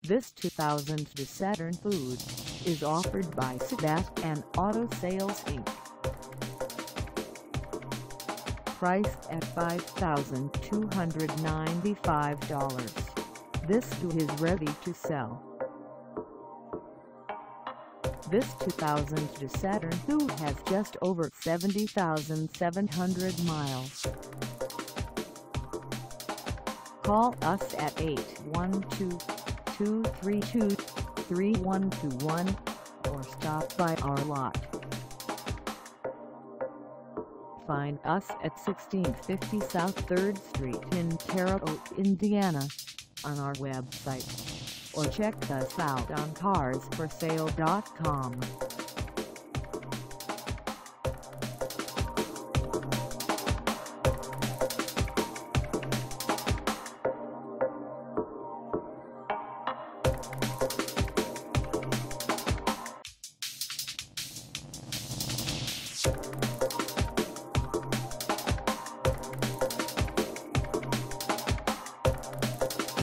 This 2002 Saturn Vue is offered by SEBASTIAN Auto Sales Inc. Priced at $5,295, this Vue is ready to sell. This 2002 Saturn Vue has just over 70,700 miles. Call us at 812-232-3121 or stop by our lot. Find us at 1650 South 3rd Street in Terre Haute, Indiana, on our website, or check us out on carsforsale.com.